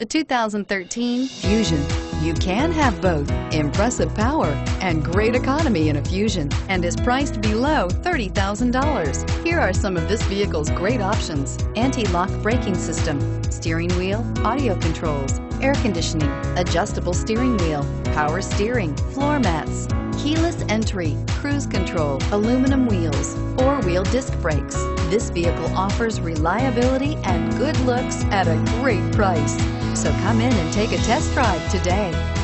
The 2013 Fusion. You can have both impressive power and great economy in a Fusion, and is priced below $30,000. Here are some of this vehicle's great options: anti-lock braking system, steering wheel audio controls, air conditioning, adjustable steering wheel, power steering, floor mats, keyless entry, cruise control, aluminum wheels, four-wheel disc brakes. This vehicle offers reliability and good looks at a great price. So come in and take a test drive today.